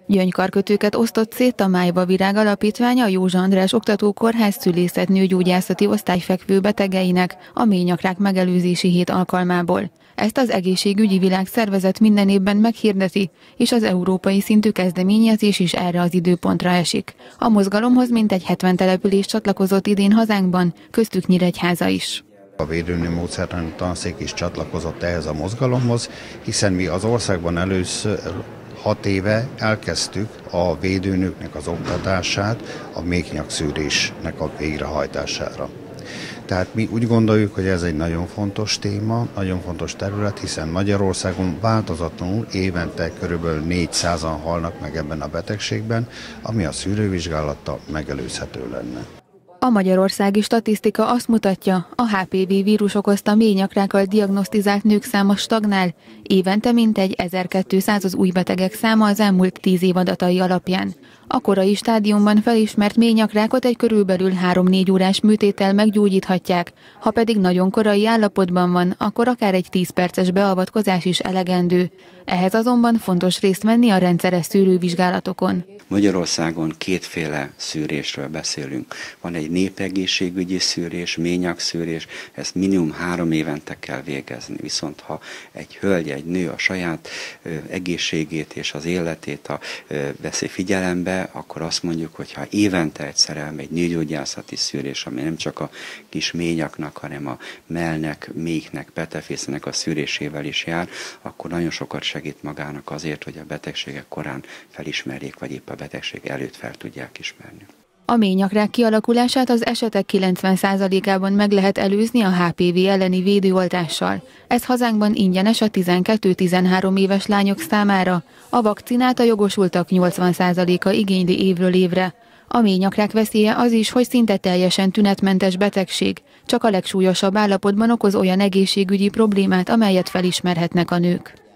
Gyöngykarkötőket osztott szét a Májva Virág Alapítvány a Józsa András Oktatókórház szülészet-nőgyógyászati osztályfekvő betegeinek a méhnyakrák megelőzési hét alkalmából. Ezt az Egészségügyi Világszervezet minden évben meghirdeti, és az európai szintű kezdeményezés is erre az időpontra esik. A mozgalomhoz mintegy 70 település csatlakozott idén hazánkban, köztük Nyíregyháza is. A védőnő módszertani tanszék is csatlakozott ehhez a mozgalomhoz, hiszen mi az országban először 6 éve elkezdtük a védőnőknek az oktatását a méhnyakszűrésnek a végrehajtására. Tehát mi úgy gondoljuk, hogy ez egy nagyon fontos téma, nagyon fontos terület, hiszen Magyarországon változatlanul évente körülbelül 400-an halnak meg ebben a betegségben, ami a szűrővizsgálattal megelőzhető lenne. A magyarországi statisztika azt mutatja, a HPV vírus okozta méhnyakrákkal diagnosztizált nők száma stagnál, évente mintegy 1200 az új betegek száma az elmúlt 10 év adatai alapján. A korai stádiumban felismert méhnyakrákot egy körülbelül 3-4 órás műtéttel meggyógyíthatják, ha pedig nagyon korai állapotban van, akkor akár egy 10 perces beavatkozás is elegendő. Ehhez azonban fontos részt venni a rendszeres szűrővizsgálatokon. Magyarországon kétféle szűrésről beszélünk. Van egy népegészségügyi szűrés, méhnyakszűrés, ezt minimum 3 évente kell végezni. Viszont ha egy hölgy, egy nő a saját egészségét és az életét veszi figyelembe, akkor azt mondjuk, hogy ha évente egyszer elmegy nőgyógyászati szűrés, ami nem csak a kis méhnyaknak, hanem a mellnek, méhnek, petefésznek a szűrésével is jár, akkor nagyon sokat segít magának azért, hogy a betegségek korán felismerjék, vagy épp a betegség előtt fel tudják ismerni. A méhnyakrák kialakulását az esetek 90%-ában meg lehet előzni a HPV elleni védőoltással. Ez hazánkban ingyenes a 12-13 éves lányok számára. A vakcinát a jogosultak 80%-a igényli évről évre. A méhnyakrák veszélye az is, hogy szinte teljesen tünetmentes betegség. Csak a legsúlyosabb állapotban okoz olyan egészségügyi problémát, amelyet felismerhetnek a nők.